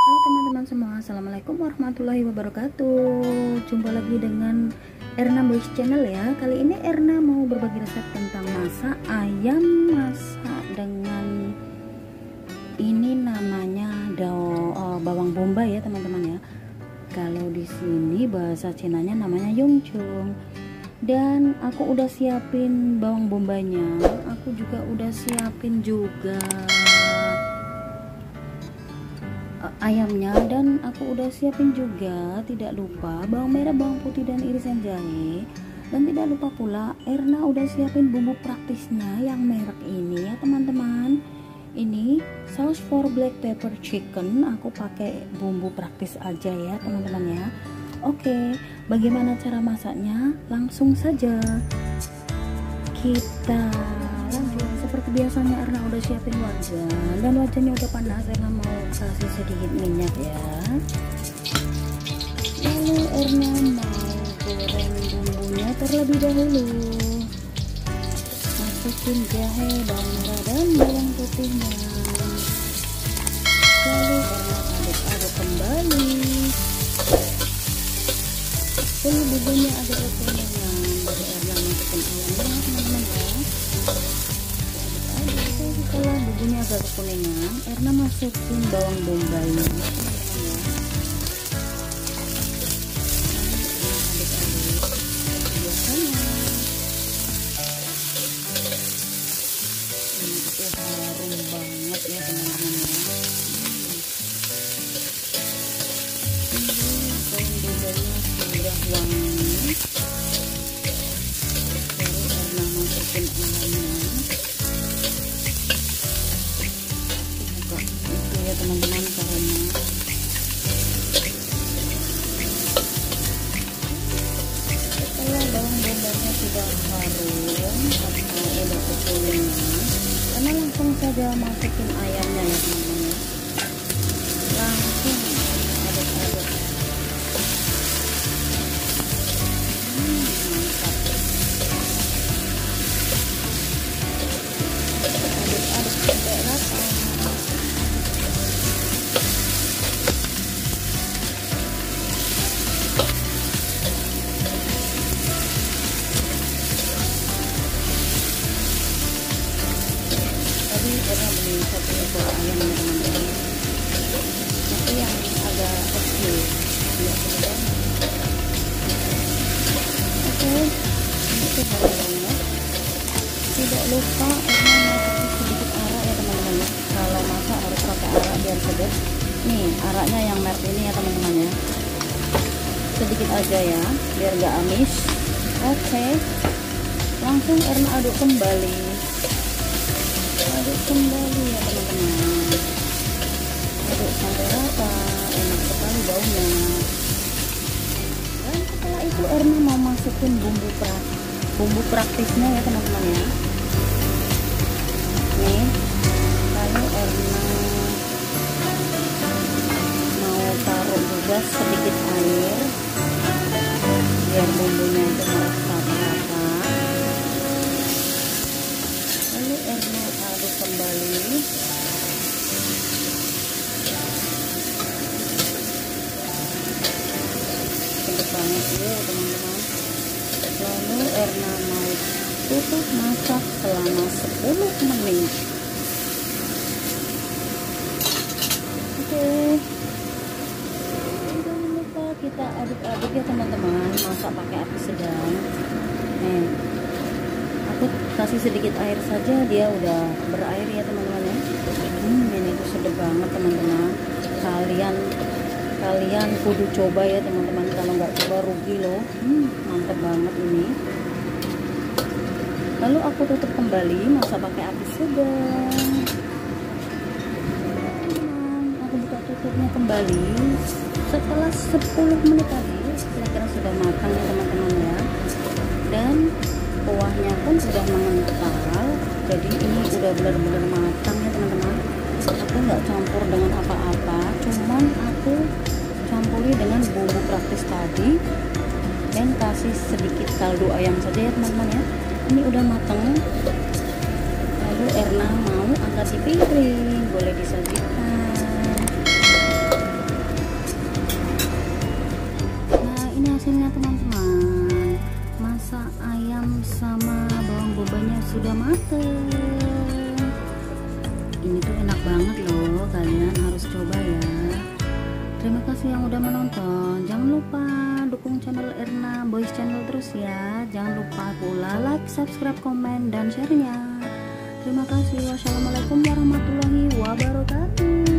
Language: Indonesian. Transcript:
Halo teman-teman semua, assalamualaikum warahmatullahi wabarakatuh. Jumpa lagi dengan Erna Boys Channel ya. Kali ini Erna mau berbagi resep tentang masak ayam masak dengan ini namanya bawang bombay ya teman-teman ya. Kalau di sini bahasa Cinanya namanya yongchung. Dan aku udah siapin bawang bombaynya. Aku juga udah siapin juga ayamnya, dan aku udah siapin juga tidak lupa bawang merah, bawang putih, dan irisan jahe. Dan tidak lupa pula Erna udah siapin bumbu praktisnya yang merek ini ya teman-teman. Ini saus for black pepper chicken. Aku pakai bumbu praktis aja ya teman-teman ya. Oke, bagaimana cara masaknya? Langsung saja kita lanjut. Seperti biasanya Erna udah siapin wajan, dan wajannya udah panas. Erna mau kasih sedikit minyak ya. Lalu Erna mau goreng bumbunya terlebih dahulu. Masukin jahe, bawang merah, dan bawang putihnya. Lalu Erna aduk-aduk kembali. Lalu bumbunya agak kekuningan, baru Erna masukin ayamnya teman-teman ya. Setelah bumbunya agak kekuningan, Erna masukin bawang bombaynya teman-teman ya. Aduk-aduk biasanya. Ini itu harum banget ya teman-teman ya. Bawang bombaynya sudah wangi. Baru Erna masukin ayamnya. Ya teman-teman, karena setelah bawang bombaynya sudah harum atau udah kekuningan, karena langsung saja masukin ayamnya ya teman-teman. Langsung aduk-aduk. Mantap. Aduk-aduk sampai rata. Karena beli satu ekor ayam ya teman-teman, tapi yang agak kecil ya teman-teman. Oke, ini tuh harum banget. Tidak lupa Erna masukin sedikit arak ya teman-teman ya. Kalau masak harus pakai arak biar segar. Nih araknya yang merek ini ya teman-teman ya, sedikit aja ya biar gak amis. Oke, langsung Erna aduk kembali. Aduk kembali ya teman-teman, aduk sampai rata. Enak sekali baunya. Dan setelah itu Erna mau masukin bumbu praktisnya ya teman-teman ya. Nih, lalu Erna mau taruh juga sedikit air biar bumbunya itu meresap rata. Lalu Erna aduk kembali. Sedikit banget ya teman-teman. Lalu Erna mau tutup masak selama 10 menit. Oke, jangan lupa kita aduk-aduk ya teman-teman. Masak pakai api sedang. Nih, aku kasih sedikit air saja dia udah berair ya teman-teman ya. Ini tuh sedap banget teman-teman. Kalian kudu coba ya teman-teman. Kalau nggak coba rugi loh. Mantap banget ini. Lalu aku tutup kembali, masak pakai api sedang. Aku buka tutupnya kembali. Setelah 10 menit tadi kira-kira sudah matang ya teman-teman ya. Dan kuahnya pun sudah mengental, jadi ini udah benar-benar matang ya teman-teman. Aku nggak campur dengan apa-apa, cuman aku campuri dengan bumbu praktis tadi dan kasih sedikit kaldu ayam saja ya teman-teman ya. Ini udah matang. Lalu Erna mau angkat di piring, boleh disajikan. sudah mateng. Ini tuh enak banget loh, kalian harus coba ya. Terima kasih yang udah menonton. Jangan lupa dukung channel Erna Boys Channel terus ya. Jangan lupa pula like, subscribe, komen, dan share-nya. Terima kasih. Wassalamualaikum warahmatullahi wabarakatuh.